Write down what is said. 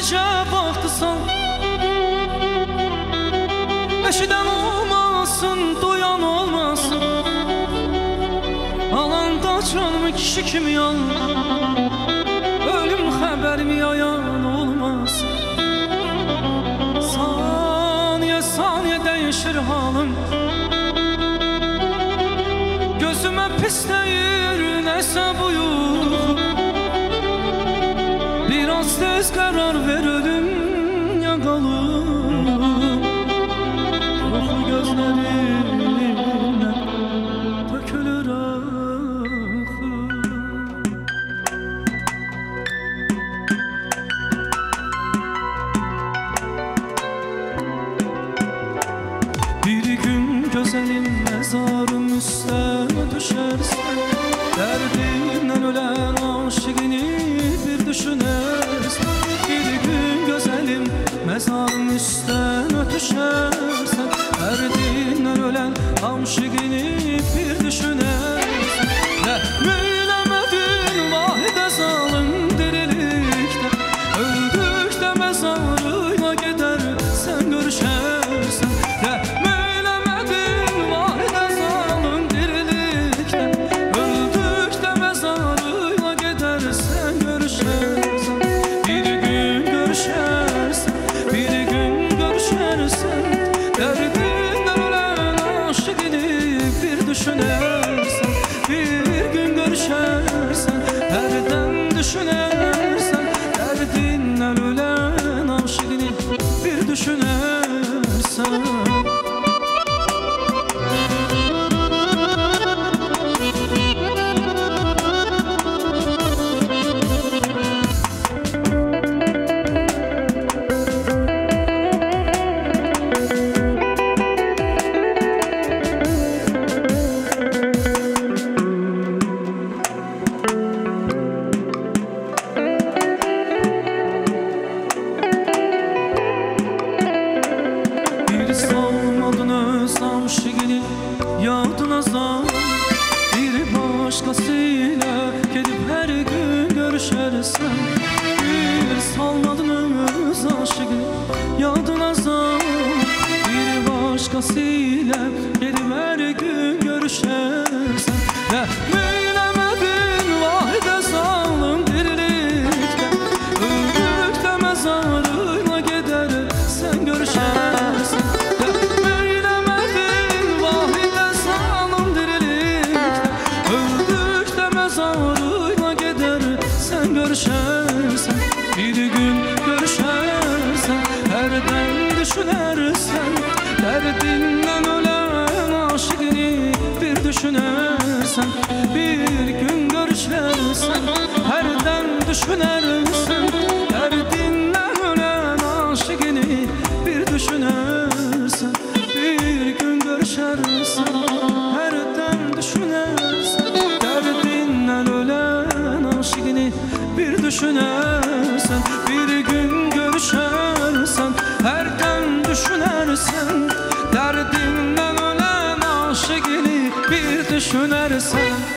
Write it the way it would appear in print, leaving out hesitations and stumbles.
gece baktısan, eşiden olmasın, duyan olmasın. Alanda canımı kişi kimi yan, ölüm haberimi yayan olmasın. Saniye saniye değişir halım, gözüme pisleyin neyse bu yuh. Biraz tez karar ver, ölüm yakalım. Ruhu gözlerimden dökülür akı. Bir gün gözelim mezarım üstüne düşersen, derdinden ölen aşıkını bir düşünersen. Bir gün gözelim mezarım üstüne düşersen, derdinden ölen aşıkını bir düşünersen. Ne bilemedin vahide zalim dirilikte, öldükte mezarıyla gider sen görüşersen. Ne bilemedin vahide zalim dirilikte, öldükte mezarıyla gider sen görüşersen. Bir gün görüşersen, bir gün görüşersen, derdinden ölen aşıkını bir düşünersen. Bir gün görüşersen, derden düşünersen, derdinden ölen aşıkını bir düşünersen. Aşıkını yadına sal, bir başkasıyla gelip her gün görüşersen. Bir salmadınız aşıkını yadına sal, bir başkasıyla gelip her gün görüşersen. Ne bilemedin vahide zalim dirilikte, öldükte mezarıyla gider sen görüşersen. Görüşersen, bir gün görüşersen, herden düşünersen, derdinden ölen aşıkını bir düşünersen. Bir gün görüşersen, herden düşünersen, derdinden ölen aşıkını bir düşünersen. Bir gün görüşersen, herden düşünersen, derdinden ölen aşıkını bir düşünersen. Bir gün görüşersen, herden düşünersen, derdinden ölen aşıkını bir düşünersen.